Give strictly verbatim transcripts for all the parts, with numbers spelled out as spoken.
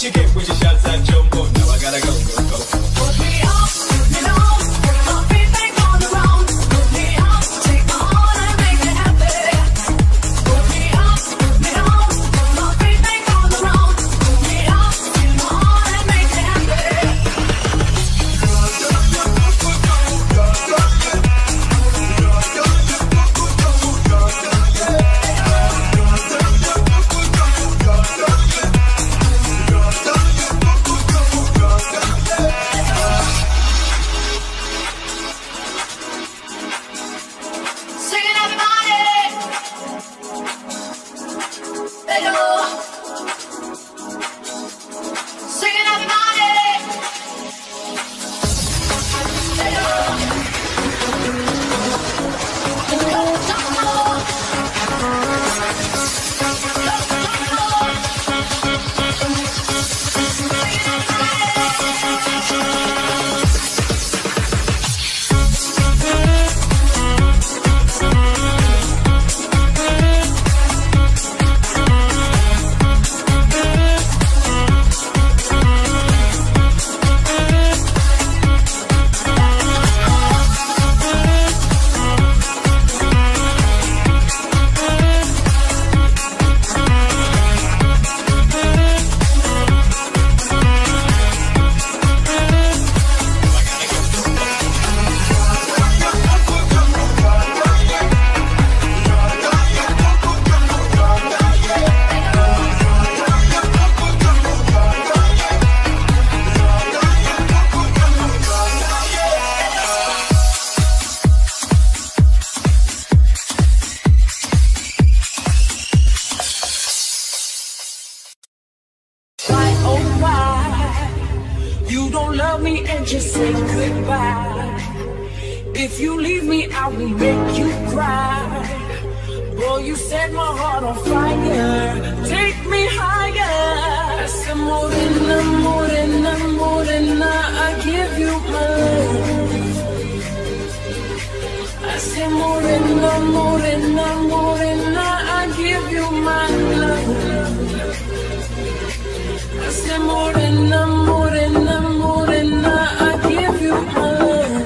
what you get with your shots at jumbo. Now I gotta go, go, go. Put me up, put me down, put my feet back on the ground. Put me up, take my heart and make it happy. Put me up, put me down, put my feet back on the ground. Put me up, take my heart and make it happy. Singing everybody, hello. Singing everybody, hello. You don't love me and just say goodbye. If you leave me, I will make you cry. Boy, you set my heart on fire. Take me higher. I said morena, morena, morena, I give you my love. I said morena, morena, morena, I give you my love. I said morena, morena, morena, I give you my love.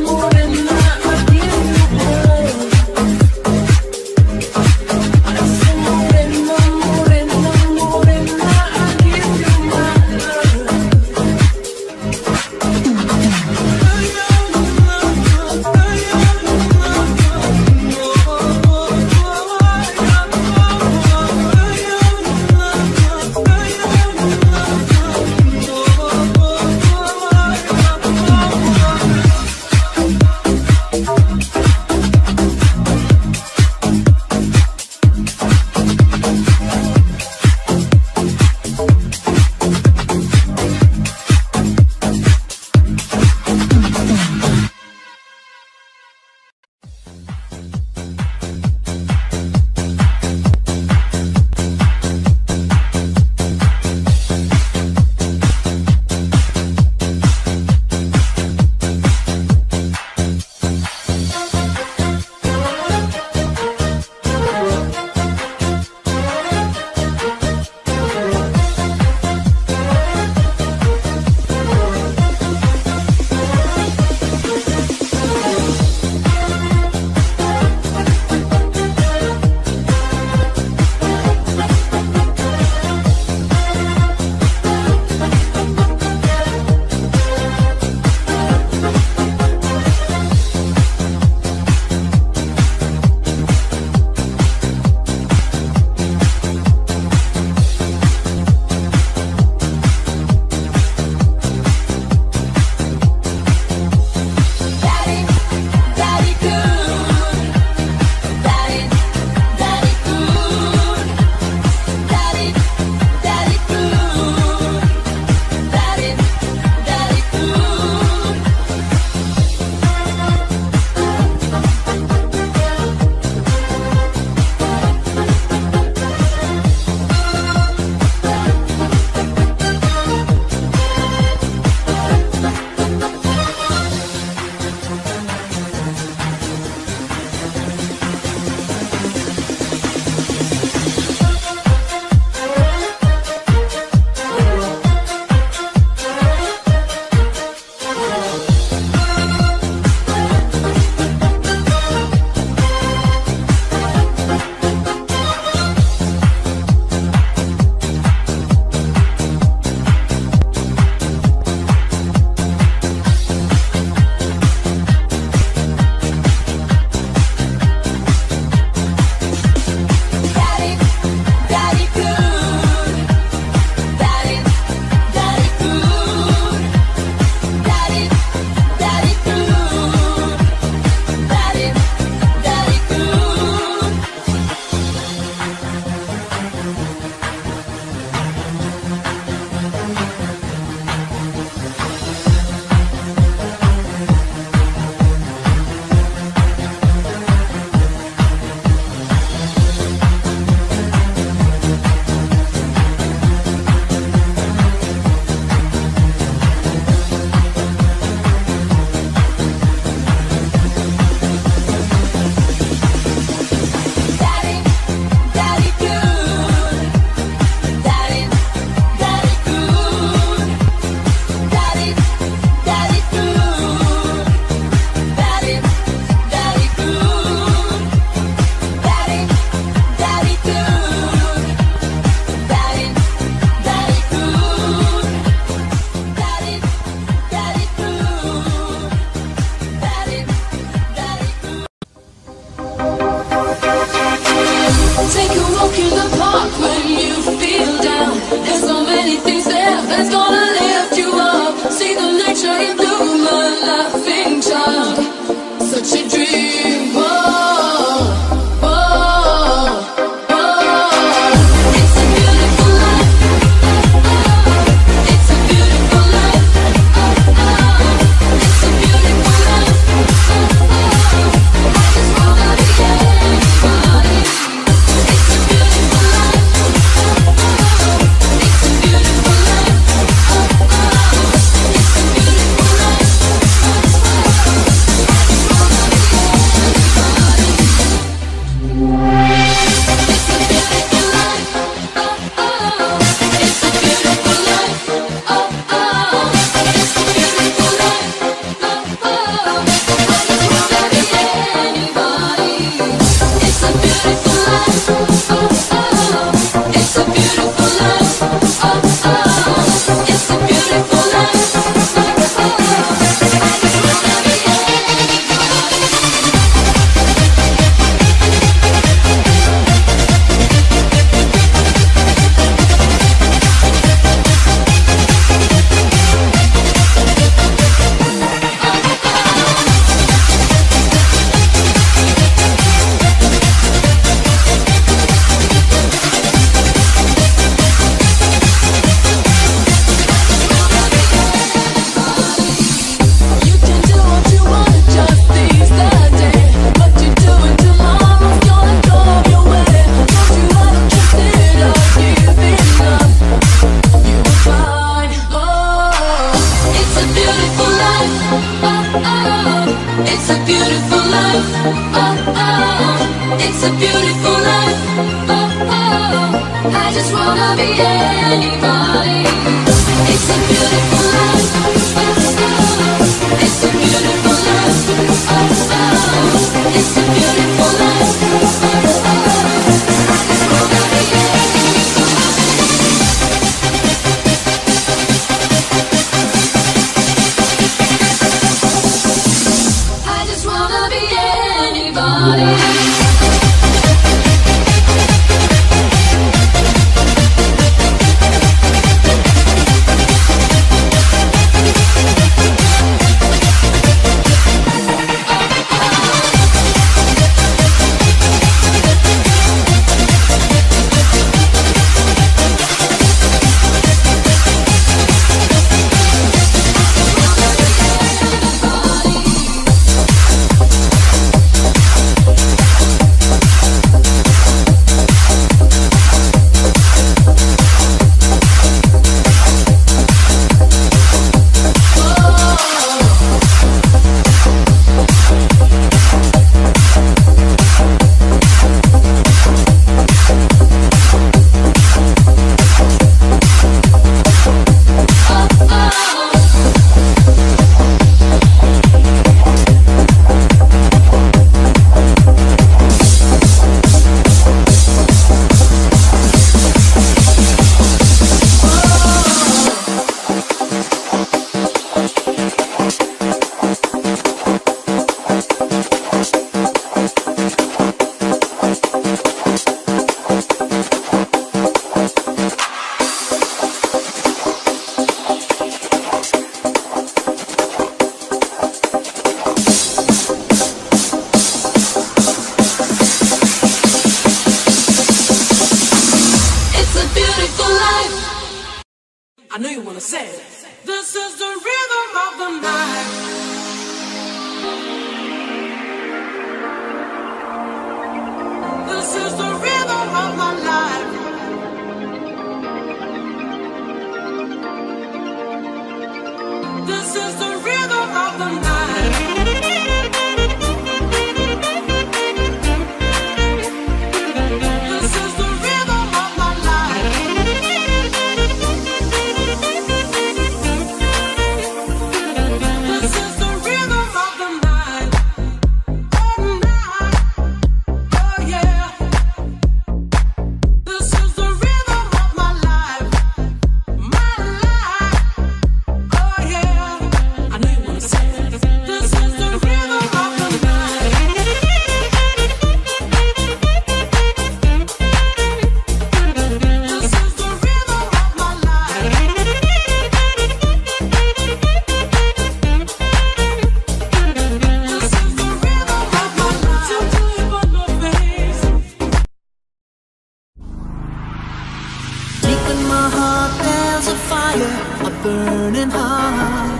I anybody. It's a beautiful life. It's a beautiful life. Oh, oh. It's a beautiful life. Oh, oh. I just wanna be anybody. I know you wanna say it. This is the rhythm of the night. This is the rhythm of my life. This is the rhythm of the night. This is the rhythm of my life. This is the rhythm of the night. Oh, night. Oh, yeah. This is the rhythm of my life. My life. Oh, yeah. I know you wanna say it. This is the rhythm of the night. This is the rhythm of my life. This is the rhythm of my life. Till deep on my face. Deep in my heart there's a fire, a burning heart.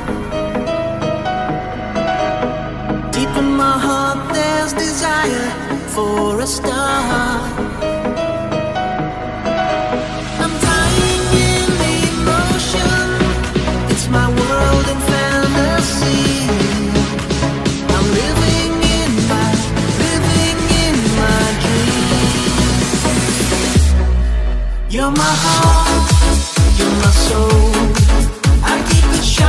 Deep in my heart there's desire for a star. I'm dying in the emotion. It's my world in fantasy. I'm living in my, living in my dream. You're my heart, you're my soul. I keep it shining.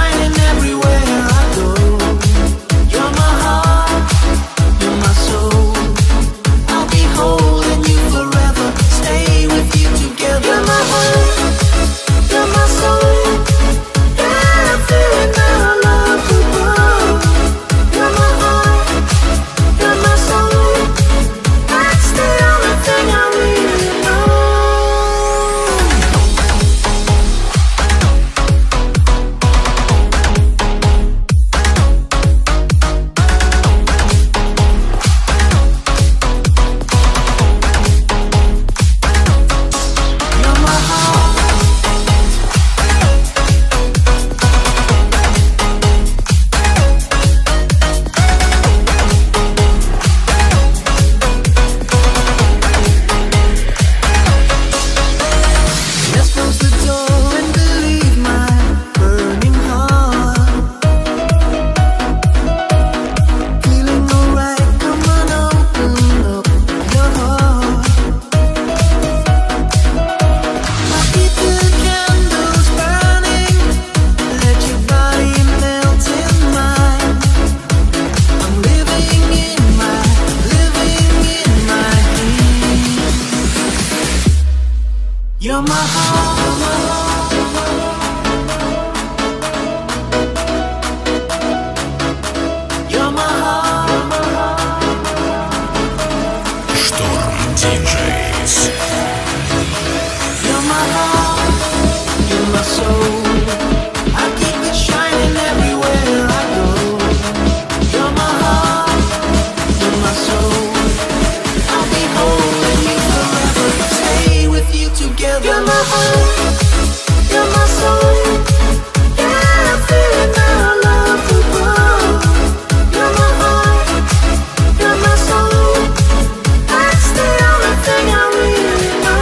soul. I keep it shining everywhere I go. You're my heart, you're my soul. I'll be holding you forever, stay with you together. You're my heart, you're my soul. Yeah, I feel it now, I love you more. You're my heart, you're my soul. That's the only thing I really know.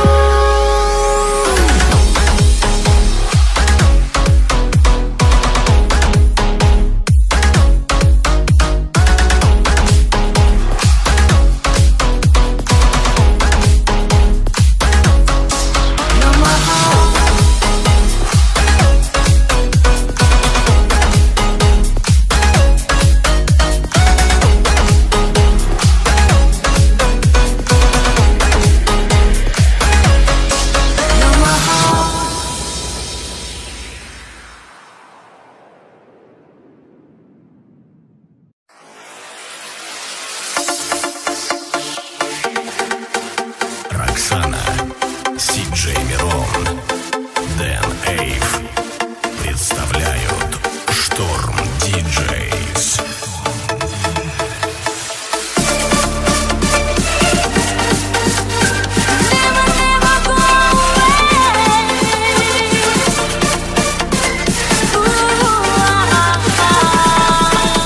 You're my heart. You're my heart. Роксана, Си-Джей Мирон, Дэн Эйв представляют Шторм Диджейс. Never, never go away. Ooh, ah, ah.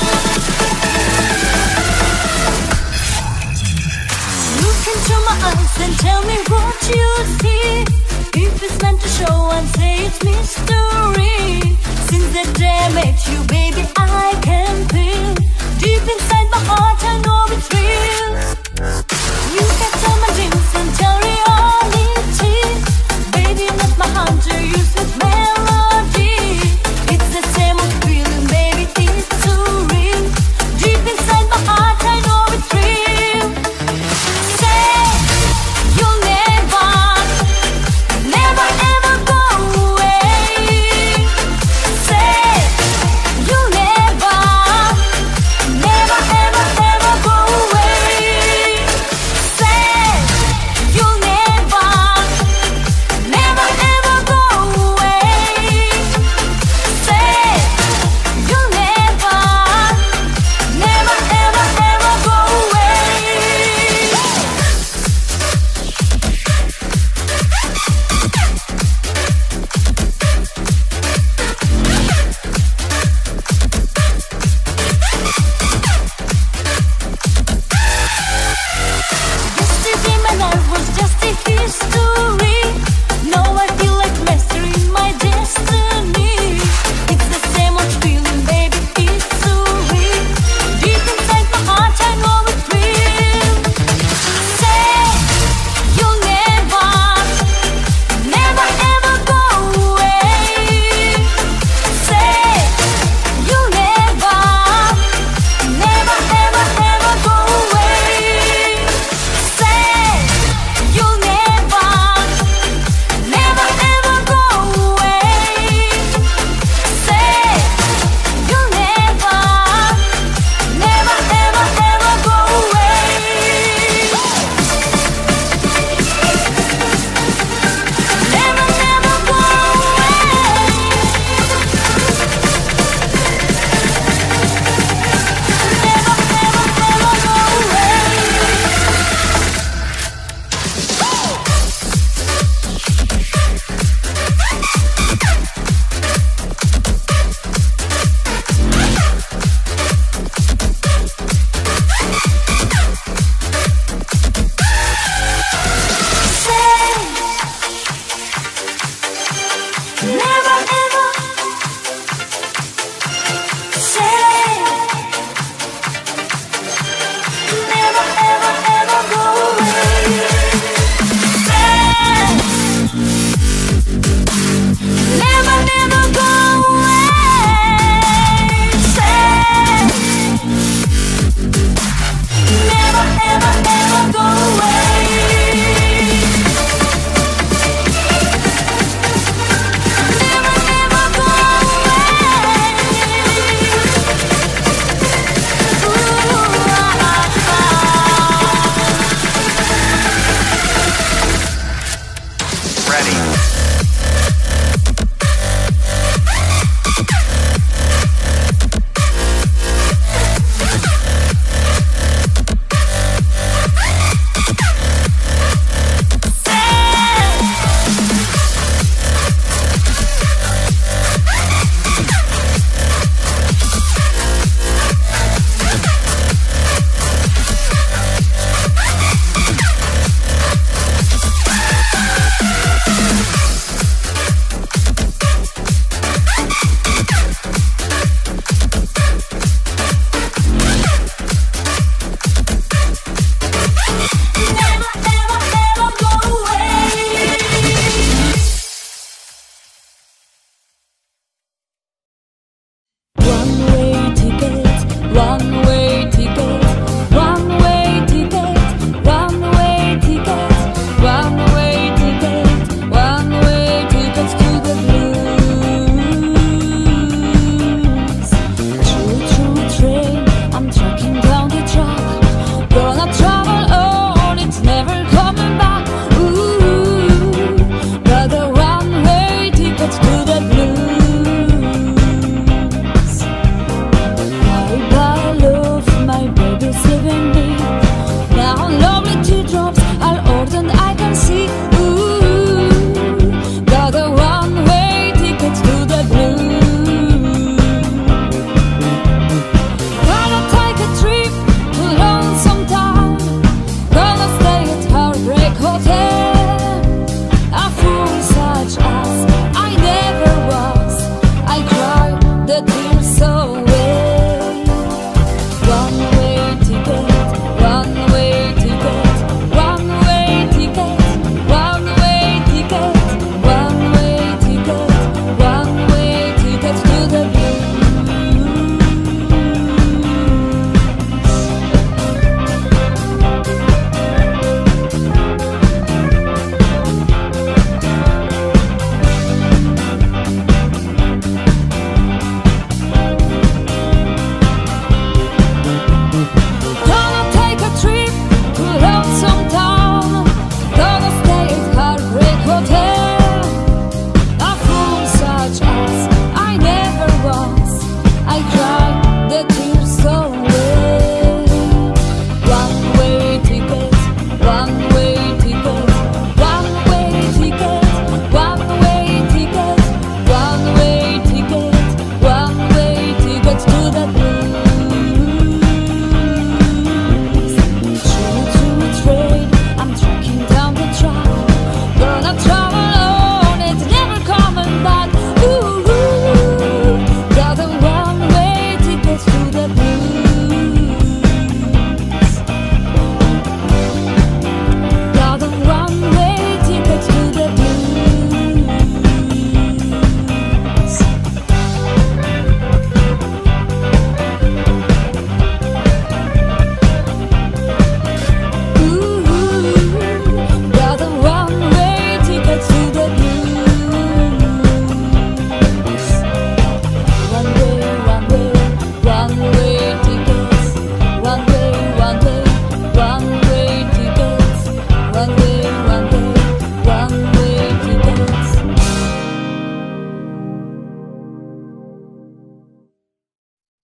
Look into my eyes and tell me what you see. If it's meant to show and say it's mystery. Since the day I met you, baby, I can feel deep inside my heart, I know it's real. You can tell my dreams and tell reality. Baby, not my hunter, you sweet melody. It's the same old feeling, baby, it's too real. Deep inside my heart, I know it's real. Say you'll never, never ever go away. Say you'll never, never ever ever go away.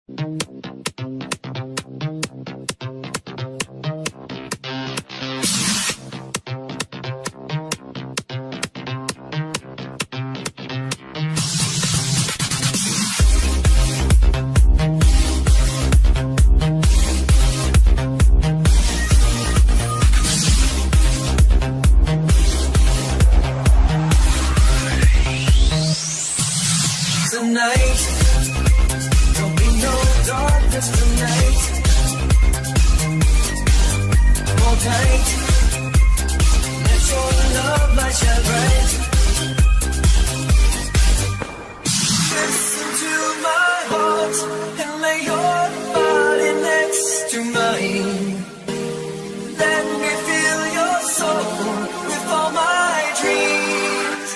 Tonight, there'll be no darkness tonight. Hold tight, let your love light shine bright. Listen to my heart and lay your body next to mine. Let me fill your soul with all my dreams.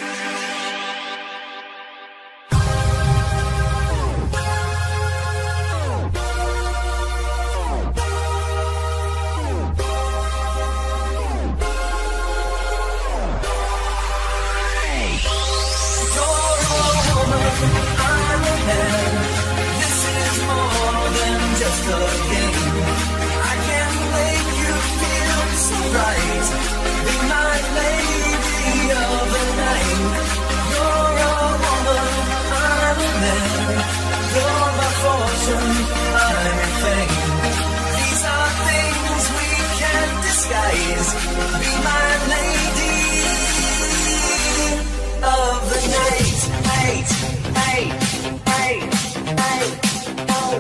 Just a game. I can make you feel so right. Be my lady of the night. You're a woman, I'm a man. You're my fortune, I'm your fame. These are things we can't disguise. Be my lady of the night. Hey, hey, hey, hey, oh.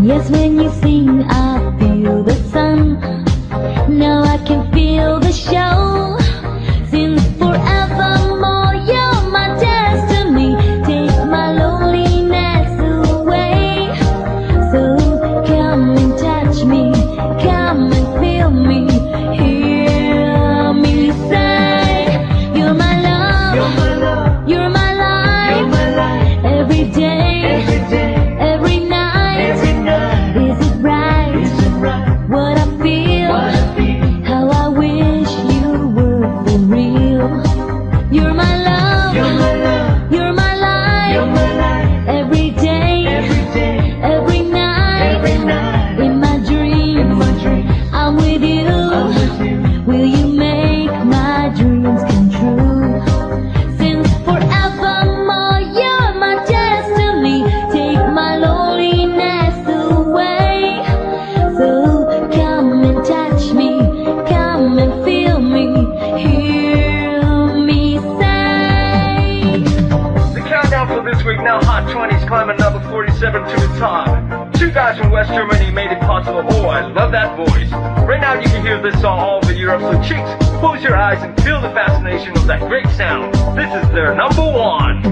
Yes, when you sing, I feel the sun. Now I can feel the show. Since forevermore, you're my destiny. Take my loneliness away. So come and touch me, come and feel me, hear me say, you're my love, you're my love, you're my life, you're my life. Every day, every day, every night, every night. Is it right? Is it right? What I feel, what I feel. How I wish you were for real. You're my love, you're my love, you're my life, you're my life. Every day, every day, every night, every night. In my dreams, in my dreams, I'm with you. I'm with you. Will you make my dreams come true? Since forevermore, you're my destiny. Take my loneliness away. So come and touch me, come and feel me, hear me say. The countdown for this week, now Hot twenties climbing number forty-seven to the top. Two guys from West Germany made it possible. Oh, I love that voice. Right now you can hear this song all over Europe, so chicks, close your eyes and feel the fascination of that great sound. This is their number one.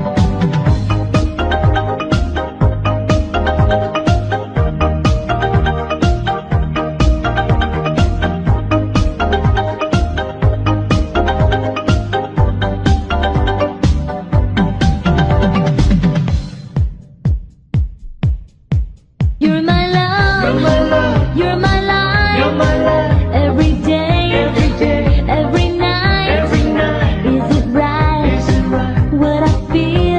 You're my love, you're my love, you're my life, you're my life. Every day, every day, every night, every night. Is it right? Is it right? What I feel,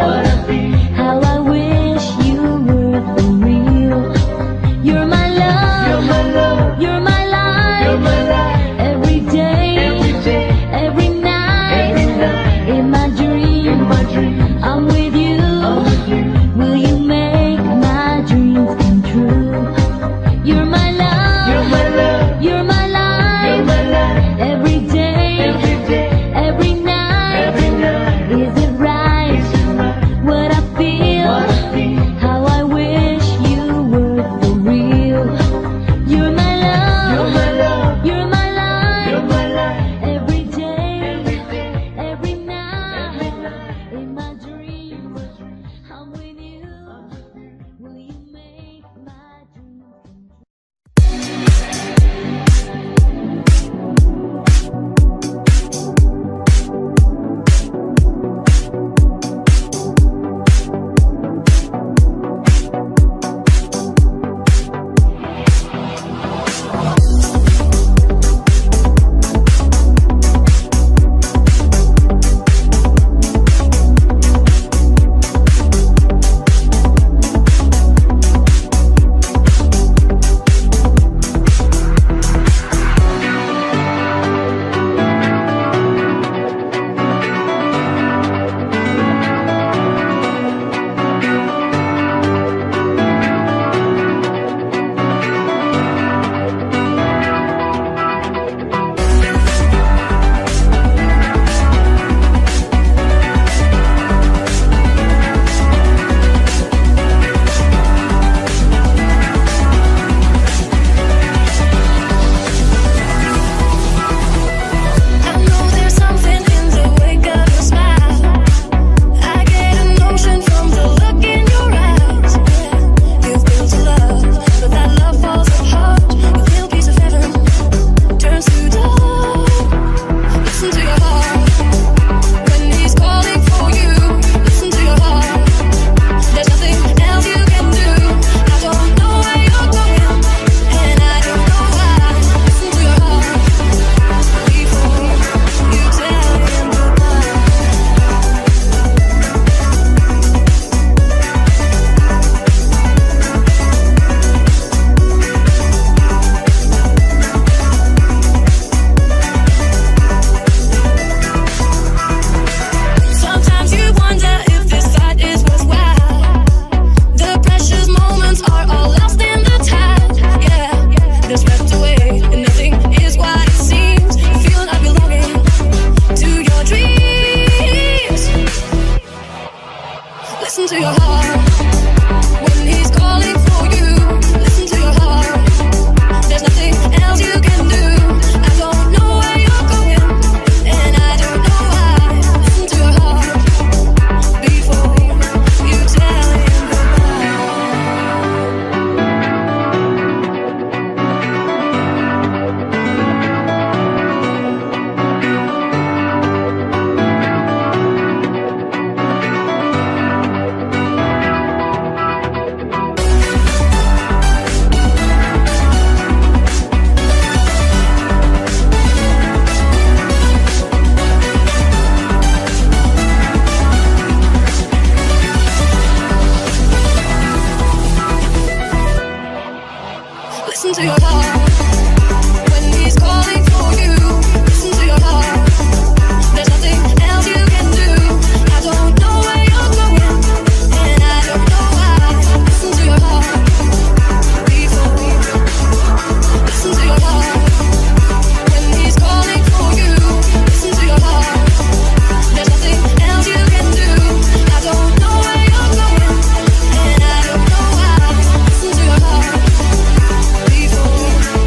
to your heart. When he's calling for you, listen to your heart. There's nothing else you can do. I don't know where you're going, and I don't know why. Listen to your heart. Before, listen to your heart. When he's calling for you, listen to your heart. There's nothing else you can do. I don't know where you're going, and I don't know why. Listen to your heart. Before.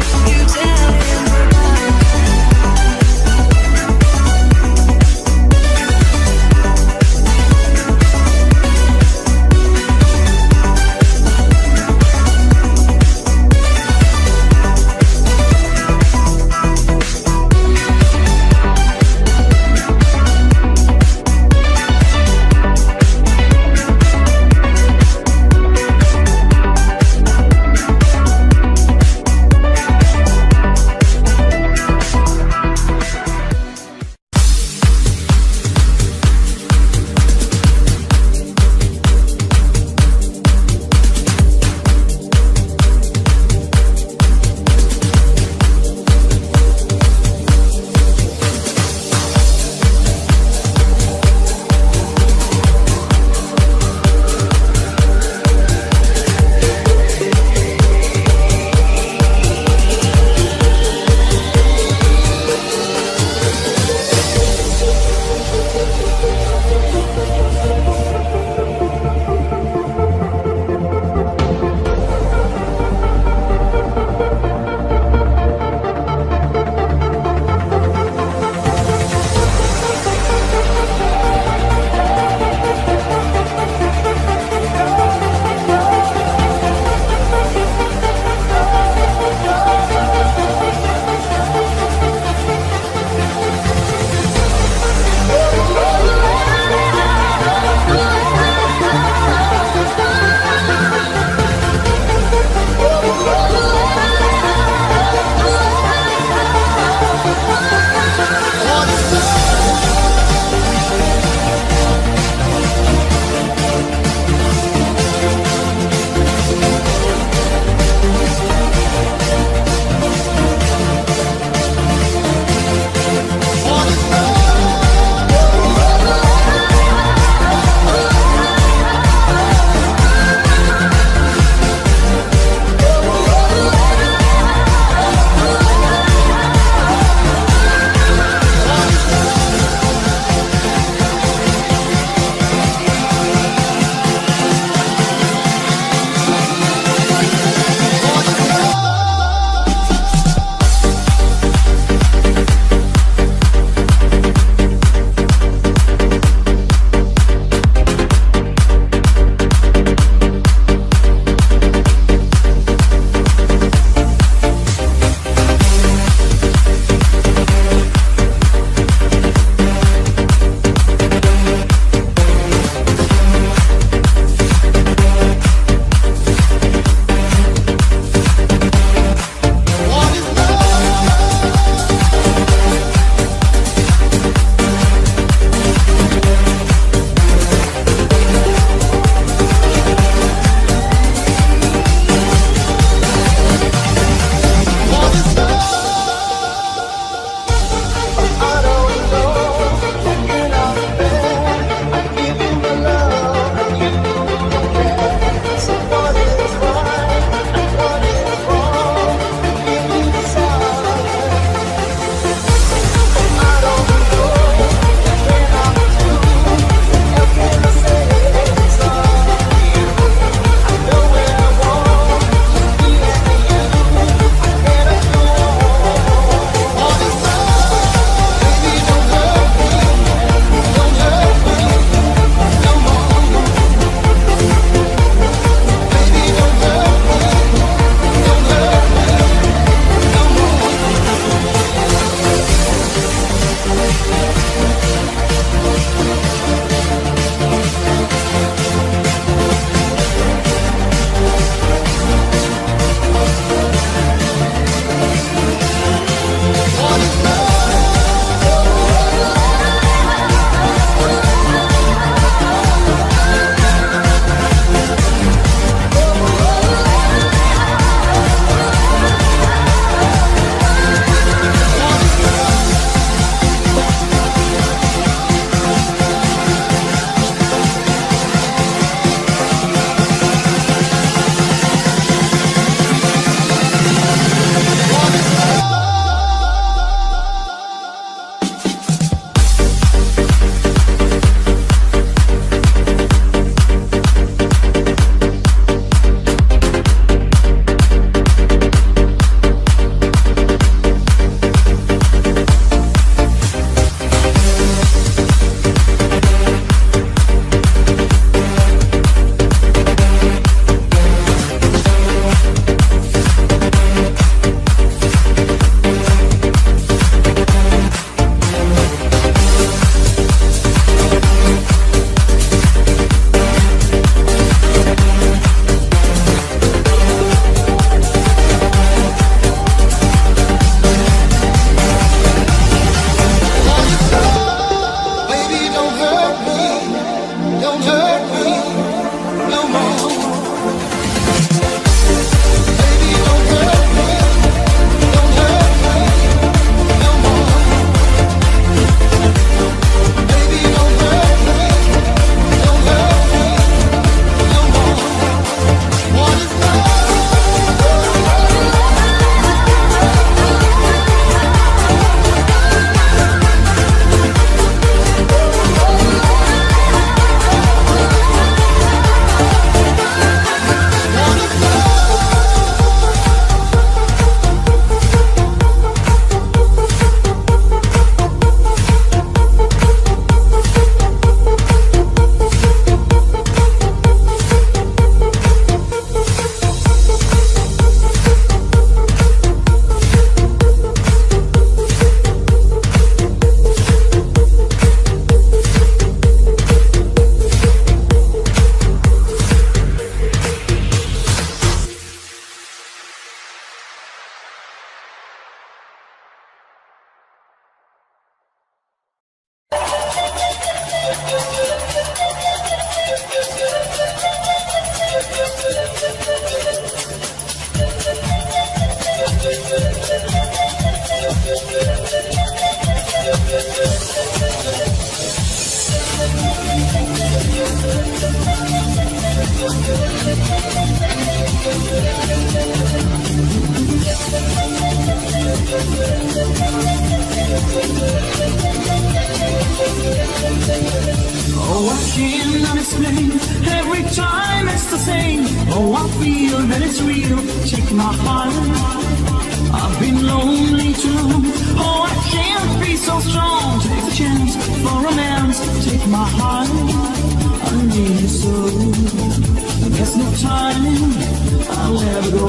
Oh, I cannot explain. Every time it's the same. Oh, I feel that it's real. Take my heart. I've been lonely too long. Oh, I can't be so strong. Take a chance for romance. Take my heart. I need you so. There's no time. I'll never go.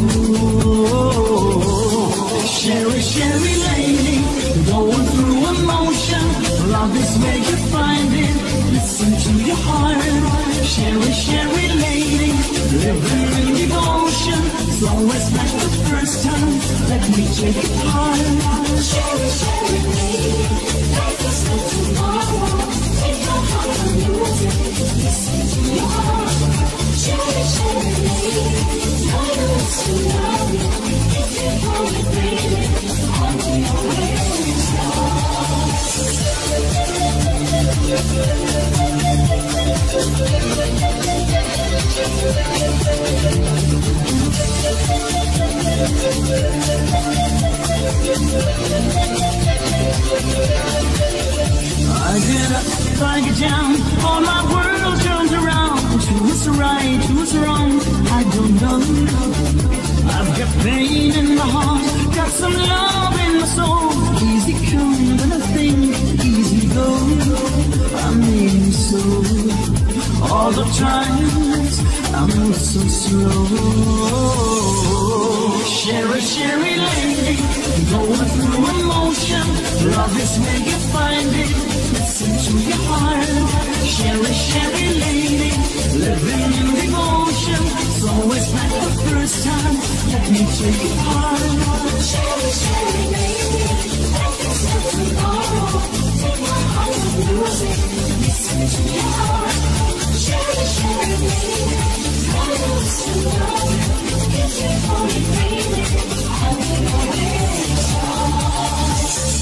Sherry, Sherry lady, going through emotion. Love is where you find it. Listen to your heart. Sherry, Sherry lady, living in devotion. It's always like the first time. Let me take it hard. Sherry, Sherry lady, life is like tomorrow. Take my heart and lose it. Listen to your heart. Sherry, Sherry lady, I know it's too loud. If you hold it, baby, I'll be always lost. I get up, I get down, all my world turns around. Who's right, who's wrong, I don't know. I've got pain in my heart, got some love in my soul. Easy come, then I think, easy go. I mean so, all the times I move so slow. Sherry, Sherry lady, going through emotion. Love is where you find it. Listen to your heart. Sherry, Sherry lady, living in devotion. It's always like the first time. Let me take it hard. Sherry, Sherry lady, life is like tomorrow. Take my heart and lose it. Listen to your heart. Sherry, Sherry lady, I know it's too long. If you hold it, baby, I'll be always lost.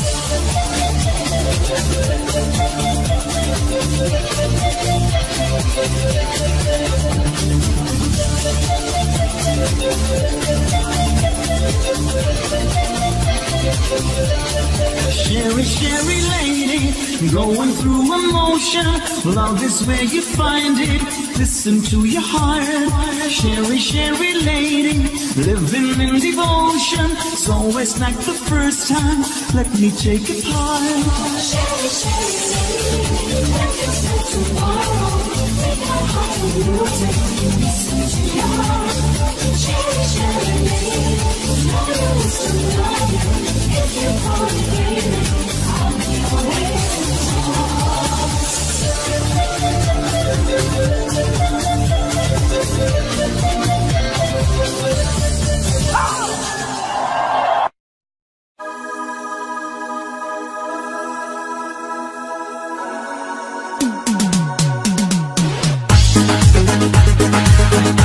Sherry, Sherry lady, going through emotion. Love is where you find it. Listen to your heart. Sherry, Sherry lady, living in devotion. It's always like the first time. Let me take it hard. Sherry, Sherry lady, life is like tomorrow. Take my heart and lose it. Listen to your heart. Sherry, Sherry lady, I know it's too long. If you call me baby, I'll be always lost.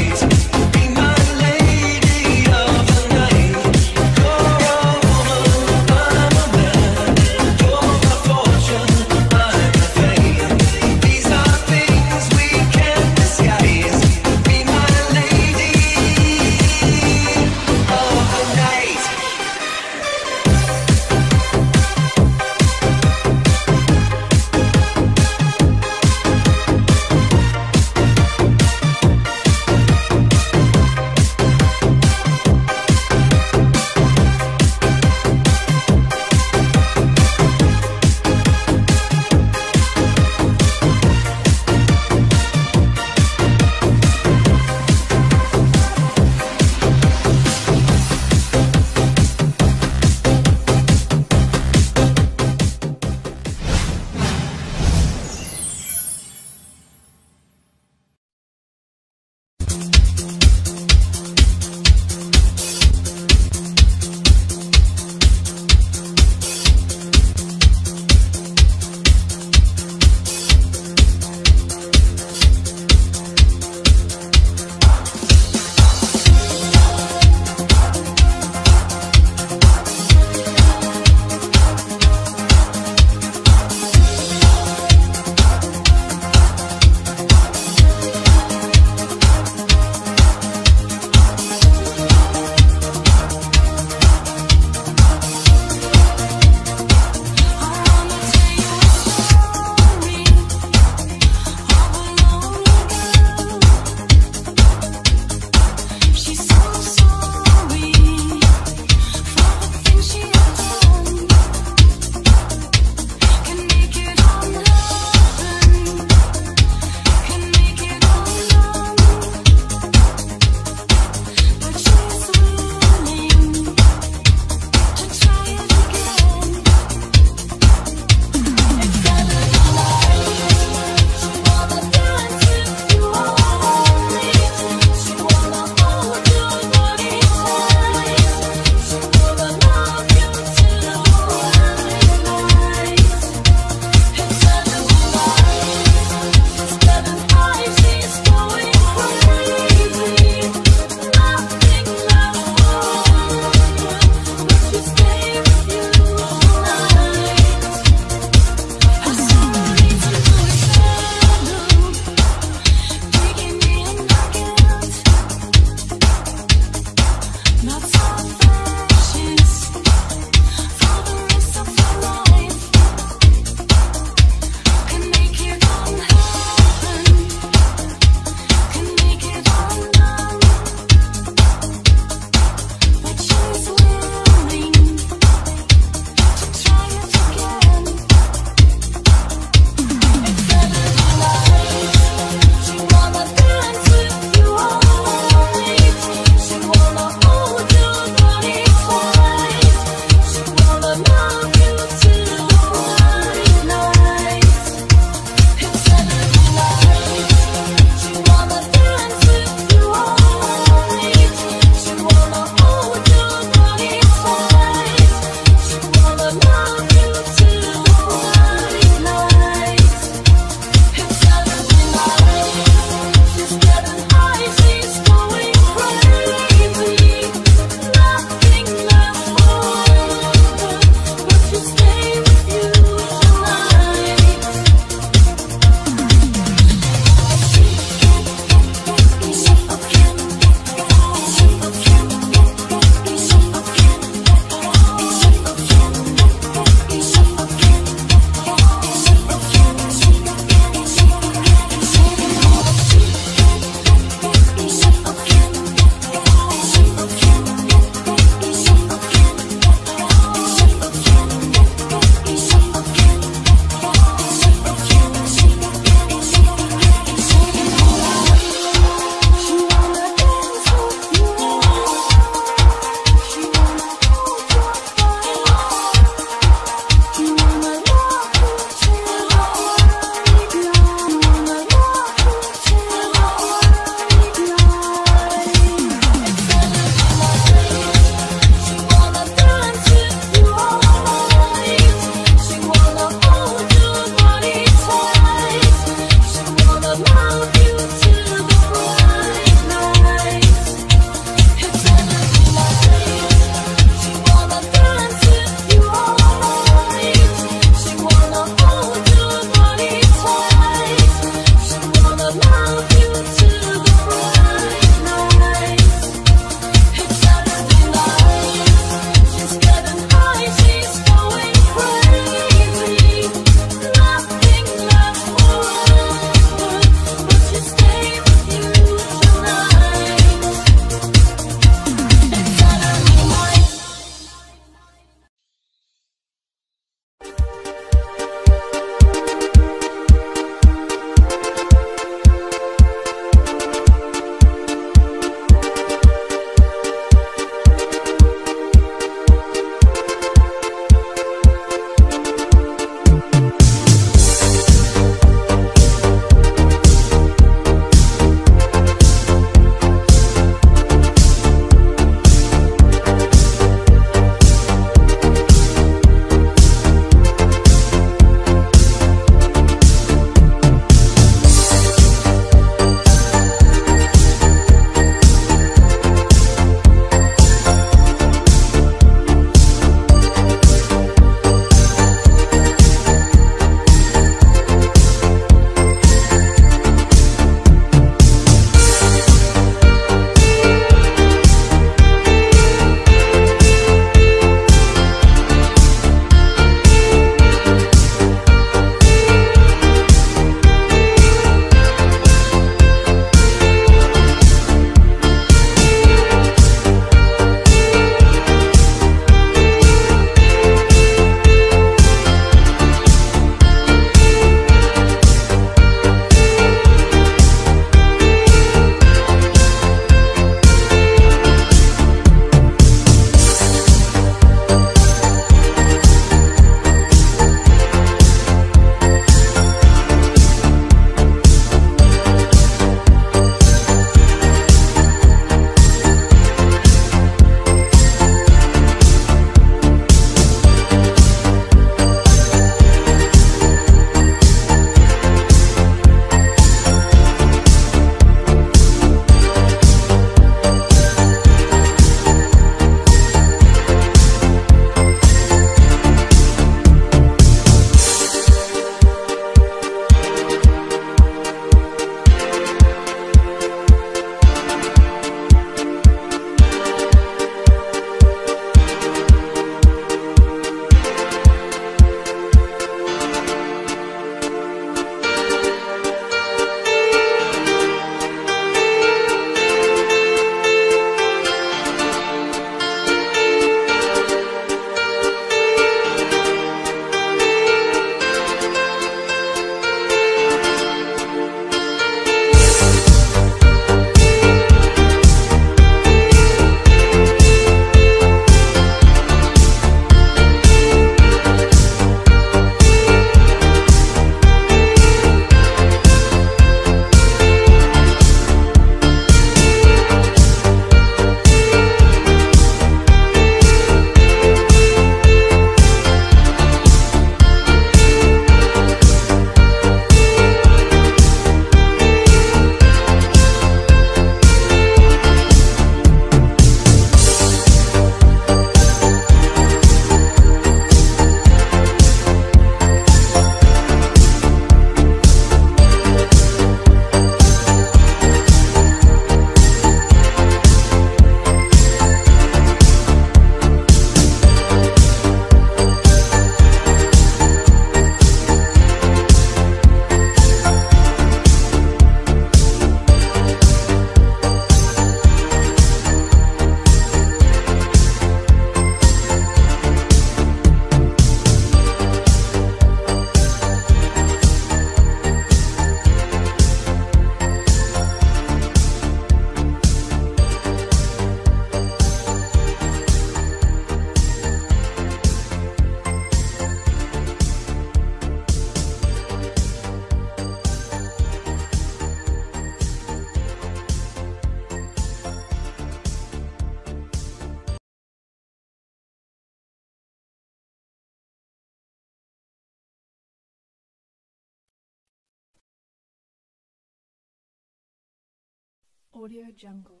Audio Jungle.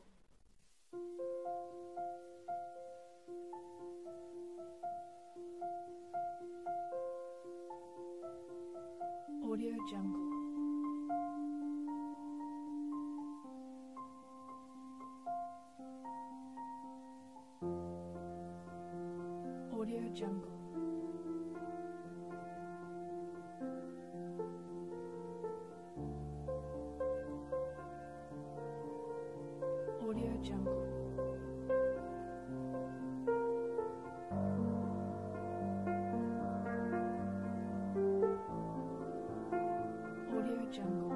Audio Jungle. Audio Jungle. Audio Jungle. Audio Jungle.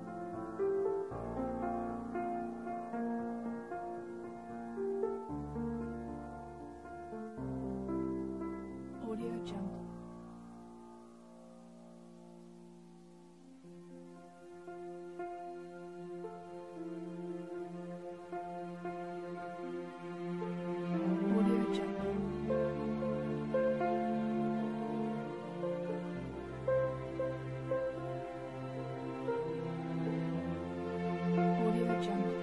Audio Jungle. Audio Jungle. Audio Jungle.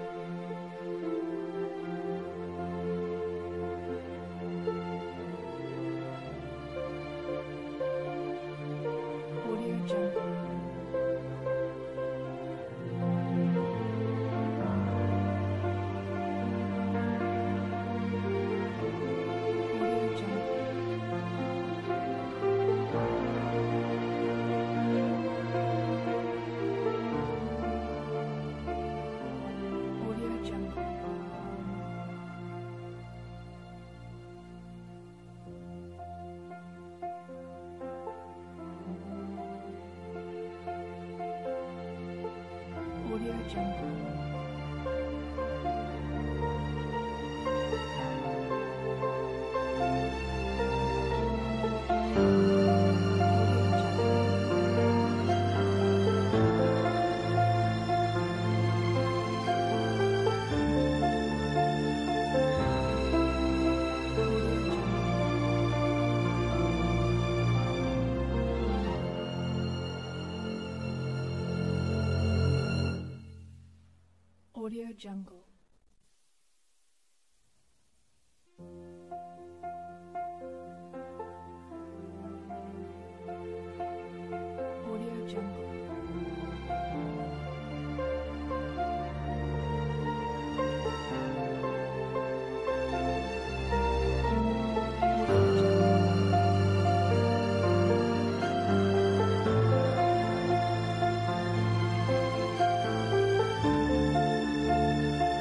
Audio Jungle. Audio Jungle. Audio Jungle. Audio Jungle. Audio Jungle. Audio Jungle. Audio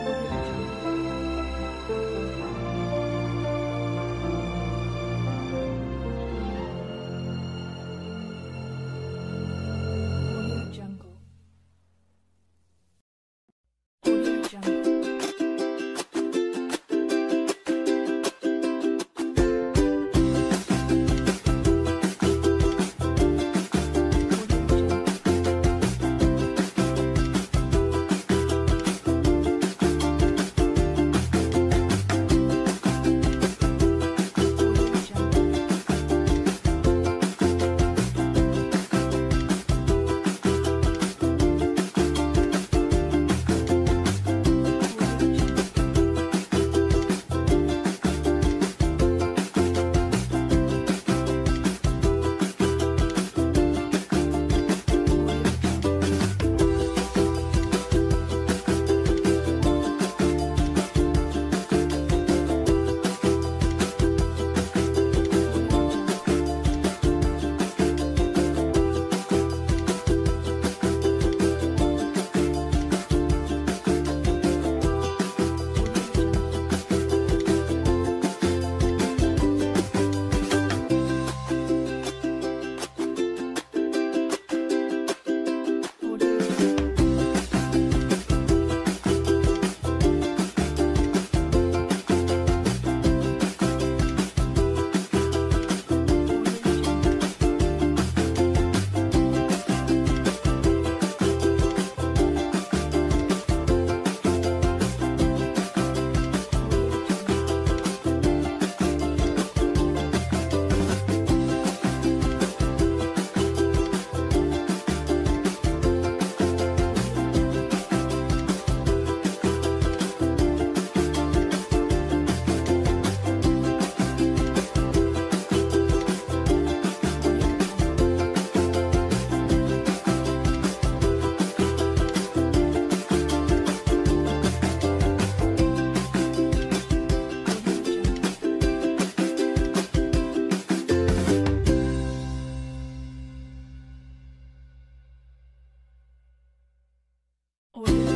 Ой.